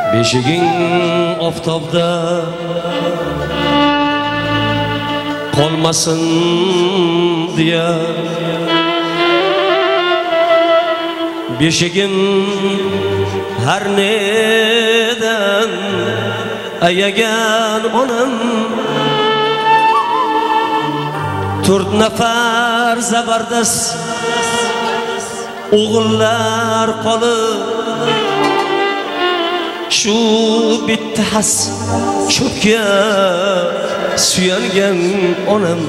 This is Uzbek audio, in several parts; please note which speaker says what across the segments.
Speaker 1: Beşiging oftobda qolmasin diye Beşigim her neden ayagan onam To'rt nafar zabardast o'g'illar qolib Shu bitta has cho'pga suyangan onam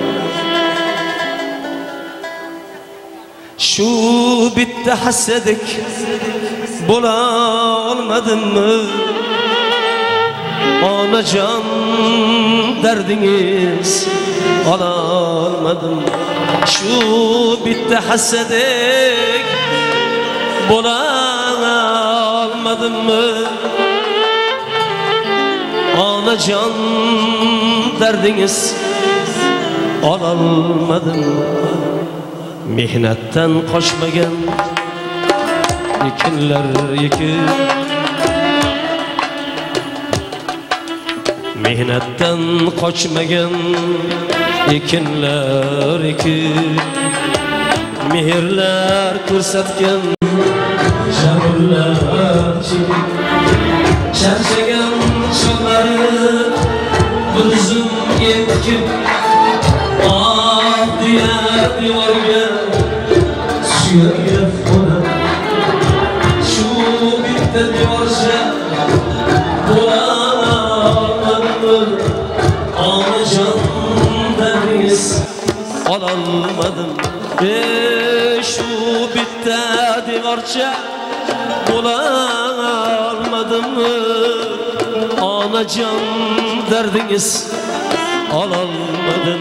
Speaker 1: Shu bitta hasadek bo'la olmadimmi Onajon dardingiz ola olmadim Shu bitta hasadek bo'la olmadimmi Onajon dardingiz ola olmadim Mehnatdan qochmagan ekinlar ekib Mehnatdan qochmagan ekinlar ekib Mehrlar ko'rsatgan shaharlar chekib Charchagan shoxlari buzum etkib diye diyorga suyangan onam Shu bitta diyorcha bo'la olmadim Onajon dardingiz ola olmadim Shu bitta diyorcha bo'la olmadim Onajon dardingiz ola olmadim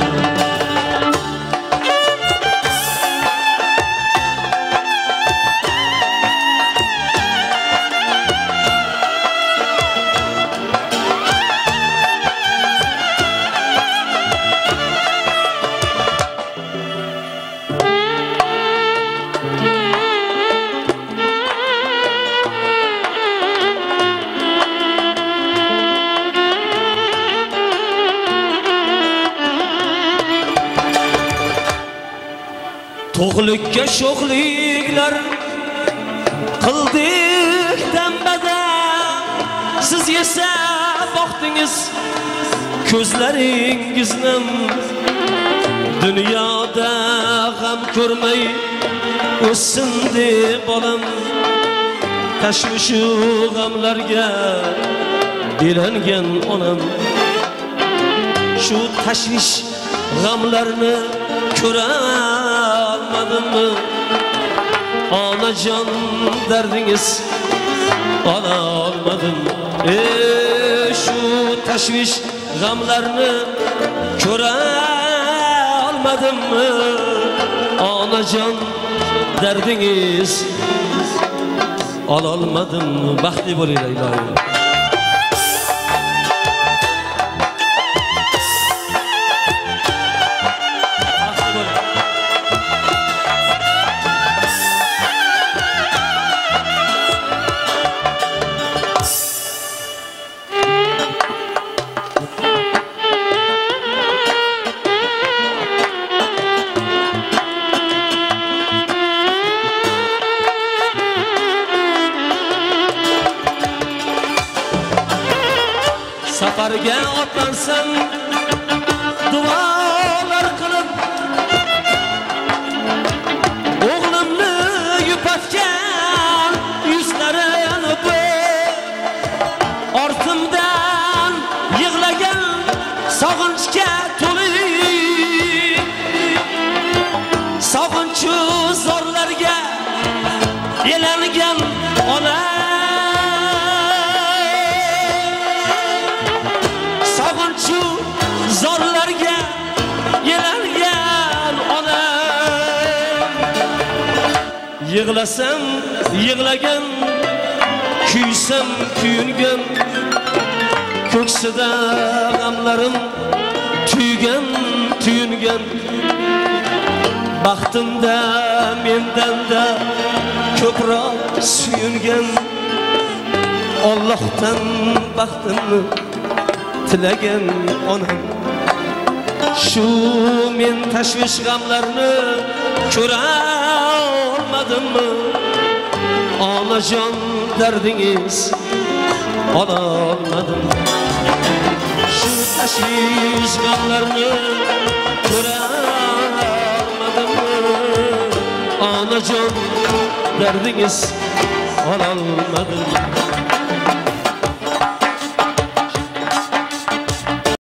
Speaker 1: To'qlikka sho'xliklar qildik dambada Siz esa boqdingiz ko'zlaringizni Dunyoda g'am ko'rmay o'ssin deb bolam Tashvishu g'amlarga belangan onam Shu tashvish g'amlarni ko'ra olmadimmi Onajon dardingiz ola olmadim Shu tashvish g'amlarni ko'ra olmadimmi Onajon dardingiz ola olmadim Baxtli bo'linglar ilohim Safarga otlansam duolar qilib O'g'limni yupatgan yuzlarini ortimdan yig'lagan sog'inchga to'lib Sog'inchu zorlarga elangan ona Sog'inchu zorlarga yelangan ona Yig'lasam yig'lagan kuysam kuyungan Ko'ksida g'amlarim tuyungan Baxtimda mendan da ko'proq suyungan Allah'tan baktını tilagan onam. Şu men tashvish g'amlarni ko'ra olmadimmi? Onajon dardingiz ola olmadim. Şu tashvish g'amlarni ko'ra olmadimmi? Onajon dardingiz ola olmadim.